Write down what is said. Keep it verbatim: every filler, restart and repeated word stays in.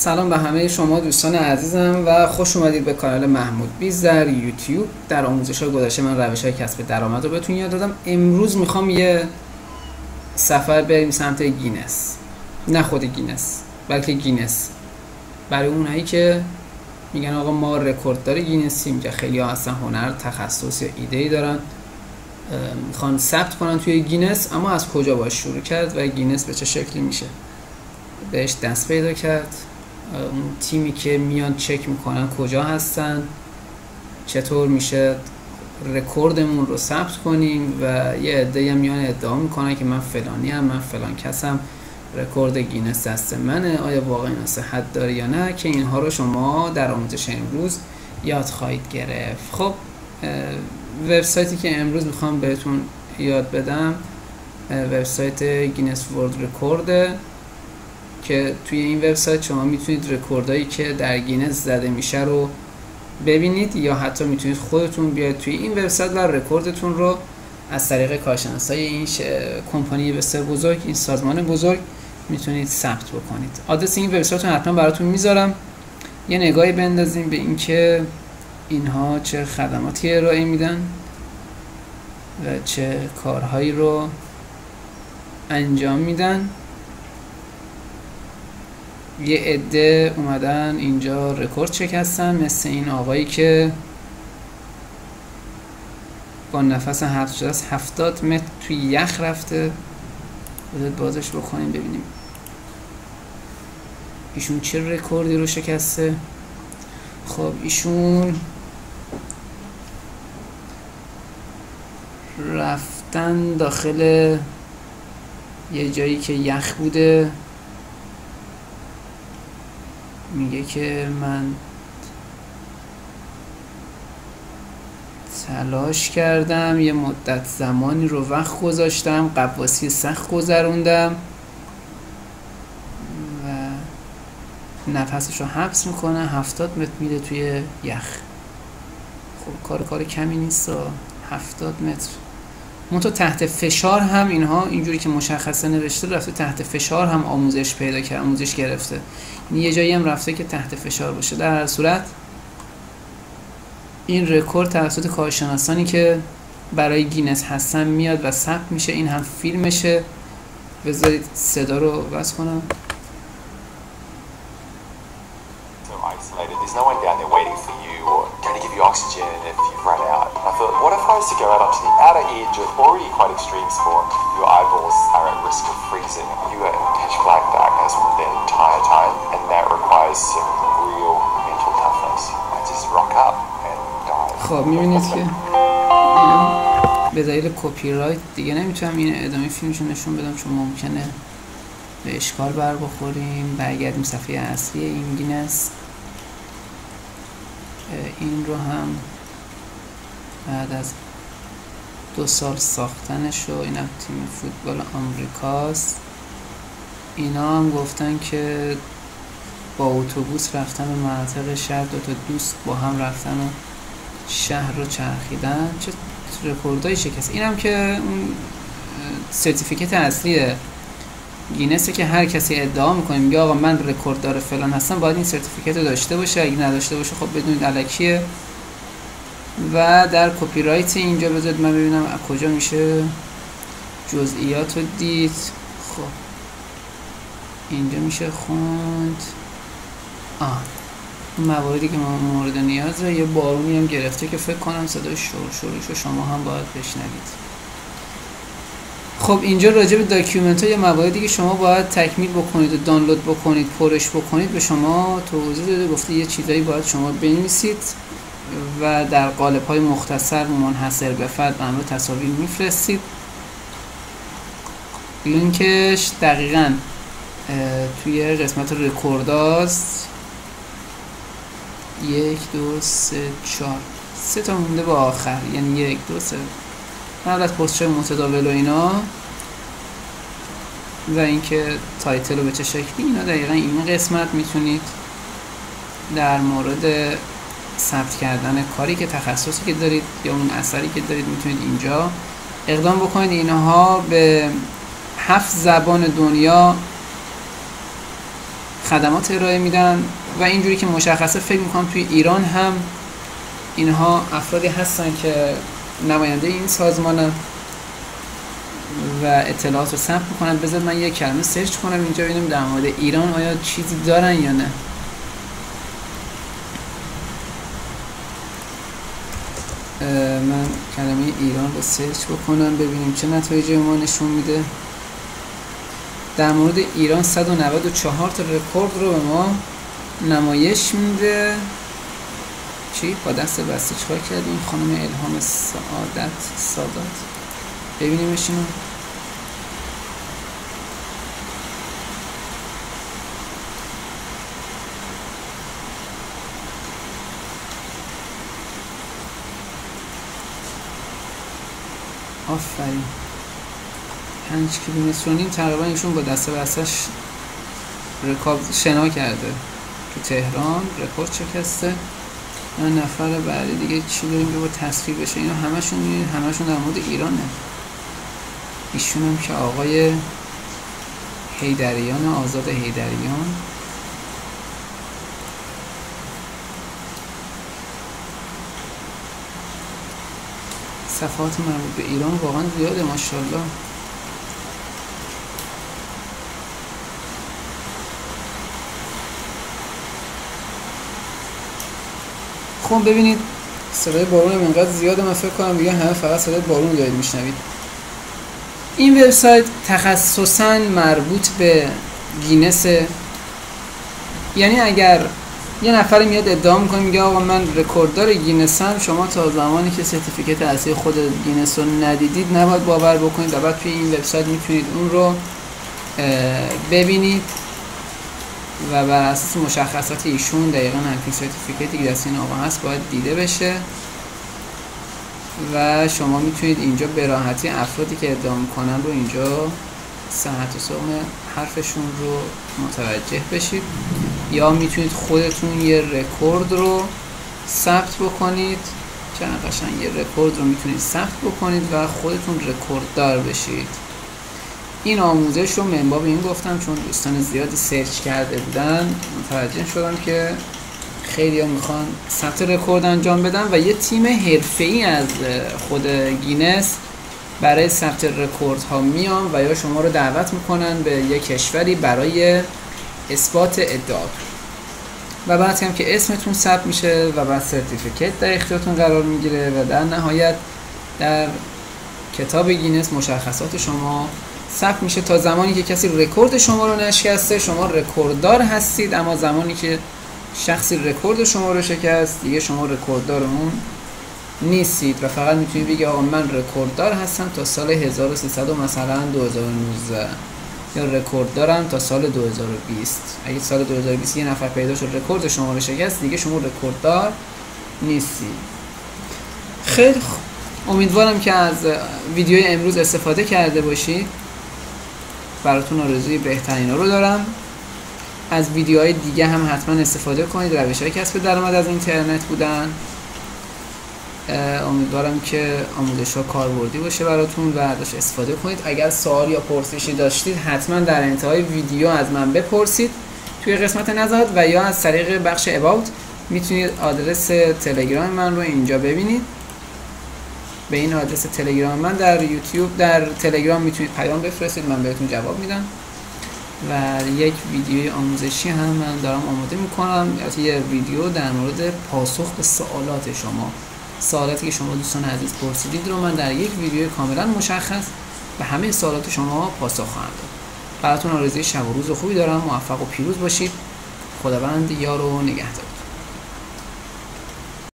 سلام به همه شما دوستان عزیزم و خوش اومدید به کانال محمود بیز در یوتیوب. در آموزش‌های گذشته من روش‌های کسب درآمد رو بهتون یاد دادم. امروز میخوام یه سفر بریم سمت گینس، نه خود گینس بلکه گینس، برای اونایی که میگن آقا ما رکورددار گینسیم، که خیلی ها هستن هنر، تخصص یا ایده‌ای دارن میخوان ثبت کنن توی گینس، اما از کجا باید شروع کرد و گینس به چه شکلی میشه بهش دست پیدا کرد. اون تیمی که میان چک میکنن کجا هستن، چطور میشه رکوردمون رو ثبت کنیم و یه عده‌ای میان ادعا میکنن که من فلانی ام، من فلان کسم، رکورد گینس دست منه. آیا واقعا این صحت داره یا نه؟ که اینها رو شما در آموزش امروز یاد خواهید گرفت. خب وبسایتی که امروز میخوام بهتون یاد بدم وبسایت گینس ورلد رکورد، که توی این وبسایت شما میتونید رکوردایی که در گینس زده میشه رو ببینید، یا حتی میتونید خودتون بیاید توی این وبسایت و رکوردتون رو از طریق کارشناسای این کمپانی بسیار بزرگ، این سازمان بزرگ، میتونید ثبت بکنید. آدرس این وبسایت رو حتما براتون میذارم، یه نگاهی بندازیم به اینکه اینها چه خدماتی ارائه میدن و چه کارهایی رو انجام میدن. یه عده اومدن اینجا رکورد شکستن، مثل این آقایی که با نفس حبس شده است هفتاد متر توی یخ رفته. بذارید بازش بکنیم ببینیم ایشون چه رکوردی رو شکسته. خب ایشون رفتن داخل یه جایی که یخ بوده، میگه که من تلاش کردم، یه مدت زمانی رو وقت گذاشتم، قواسی سخت گذروندم و نفسش رو حبس میکنه، هفتاد متر میره توی یخ. خب کار کار کمی نیست، هفتاد متر. منتها تحت فشار هم اینها اینجوری که مشخصه نوشته رفته تحت فشار هم آموزش پیدا کرد، آموزش گرفته. یعنی یه جایی هم رفته که تحت فشار باشه. در هر صورت این رکورد توسط کارشناسانی که برای گینس هستن میاد و ثبت میشه. این هم فیلمشه، بذارید صدا رو وصل کنم. There's no one down there waiting for you or going to give you oxygen if you've run out. I thought, what if I was to go out onto the outer edge of already quite extreme sport? Your eyeballs are at risk of freezing. You are in pitch black darkness the entire time, and that requires some real mental toughness. I just rock up and dive. خب میبینید که به دلیل کپی رایت دیگه نمیتونم این ادامه فیلمشو نشون بدم، چون ممکنه به اشکال بر بخوریم. برگردیم صفحه اصلی این گینس. این رو هم بعد از دو سال ساختنش و این هم تیم فوتبال آمریکاست. اینا هم گفتن که با اتوبوس رفتن به مناطق شهر، دو تا دوست با هم رفتن و شهر رو چرخیدن. چه رکوردایی شکست. این هم که اون سرتیفیکت اصلی گینسه که هر کسی ادعا میکنه میگه آقا من رکورددار فلان هستم، باید این سرتیفیکت رو داشته باشه. اگه نداشته باشه خب بدونید الکیه. و در کپی رایت اینجا بذارید من ببینم از کجا میشه جزئیات رو دید. خب اینجا میشه خوند آه مواردی که ما مورد نیازه. یه بارونی هم گرفته که فکر کنم صدای شور شورش رو شما هم باید بشنوید. خب اینجا راجع به داکیومنت ها یا مواردی که شما باید تکمیل بکنید و دانلود بکنید، پرش بکنید به شما توضیح داده. گفته یه چیزایی باید شما بنویسید و در قالب های مختصر منحصر به فرد و همراه تصاویر میفرستید. لینکش دقیقاً توی قسمت رکورداست. یک دو سه چهار سه تا مونده با آخر، یعنی یک دو سه قبل از پست‌های متداول و اینا، و اینکه تایتل رو به چه شکلی. اینا دقیقا این قسمت میتونید در مورد ثبت کردن کاری که تخصصی که دارید یا اون اثری که دارید میتونید اینجا اقدام بکنید. اینها به هفت زبان دنیا خدمات ارائه میدن و اینجوری که مشخصه فکر میکنم توی ایران هم اینها افرادی هستن که نماینده این سازمانن و اطلاعات رو ثبت میکنن. بذار من یک کلمه سرچ کنم اینجا ببینیم در مورد ایران آیا چیزی دارن یا نه. من کلمه ایران رو سرچ بکنم ببینیم چه نتایجی ما نشون میده. در مورد ایران صد و نود و چهار تا رکورد رو به ما نمایش میده. چی؟ با دست بسته چیکار کردیم؟ خانم الهام سعادت سادات، ببینیمش اینو. آفرین، پنج کیلومتر و نیم تقریبا ایشون با دست بستش رکاب شنا کرده تو تهران، رکورد شکسته. من نفر بعدی دیگه چی داریم که با تصویر بشه؟ اینا همشون می‌بینید همشون در مورد ایرانه. ایشون هم که آقای حیدریان، آزاد حیدریان. صفحات مربوط به ایران واقعا زیاده ماشاءالله. خب ببینید صدای بارون اینقدر زیاده، من فکر کنم دیگه همه فقط صدای بارون دارید میشنوید. این وبسایت تخصصاً مربوط به گینس، یعنی اگر یه نفر میاد ادعا میکنه میگه آقا من رکورددار گینسم، شما تا زمانی که سرتیفیکت اصلی خود گینس رو ندیدید نباید باور بکنید و بعد توی این وبسایت میتونید اون رو ببینید و بر اساس مشخصات ایشون دقیقاً همین سرتیفیکتی که دست این آقا هست باید دیده بشه و شما میتونید اینجا به راحتی افرادی که ادعا میکنن رو اینجا صحت و سقم حرفشون رو متوجه بشید، یا میتونید خودتون یه رکورد رو ثبت بکنید. چقدر قشنگ، یه رکورد رو میتونید ثبت بکنید و خودتون رکورددار بشید. این آموزش رو من باب این گفتم چون دوستان زیادی سرچ کرده بودن، متوجه شدم که خیلی ها میخوان ثبت رکورد انجام بدن و یه تیم حرفه‌ای از خود گینس برای ثبت رکورد ها میان و یا شما رو دعوت میکنن به یه کشوری برای اثبات ادعا و بعد هم که اسمتون ثبت میشه و بعد سرتیفیکت در اختیارتون قرار میگیره و در نهایت در کتاب گینس مشخصات شما ثبت میشه. تا زمانی که کسی رکورد شما رو نشکسته شما رکورددار هستید، اما زمانی که شخصی رکورد شما رو شکست دیگه شما رکورددار اون نیستید و فقط میتونید بگید آقا من رکورددار هستم تا سال هزار و سیصد و مثلا دو هزار و نوزده یا رکورد دارم تا سال دو هزار و بیست. اگه سال دو هزار و بیست یه نفر پیدا شد رکورد شما رو شکست دیگه شما رکورددار نیستی. خیلی امیدوارم که از ویدیوی امروز استفاده کرده باشید. براتون آرزوی بهترین رو دارم. از ویدیوهای دیگه هم حتما استفاده کنید. روش‌های کسب درآمد از اینترنت بودن. امیدوارم که آموزش ها کاربردی باشه براتون و ازش استفاده کنید. اگر سوال یا پرسشی داشتید حتما در انتهای ویدیو از من بپرسید توی قسمت نظرات و یا از طریق بخش about میتونید آدرس تلگرام من رو اینجا ببینید. به این آدرس تلگرام من در یوتیوب در تلگرام میتونید پیام بفرستید، من بهتون جواب میدم و یک ویدیوی آموزشی هم من دارم آماده میکنم، یه ویدیو در مورد پاسخ به سوالات شما. سوالاتی که شما دوستان عزیز پرسیدید رو من در یک ویدیو کاملا مشخص به همه سوالات شما پاسخ خواهم داد. براتون آرزوی شب و روز خوبی دارم. موفق و پیروز باشید. خداوند یار و نگهدار.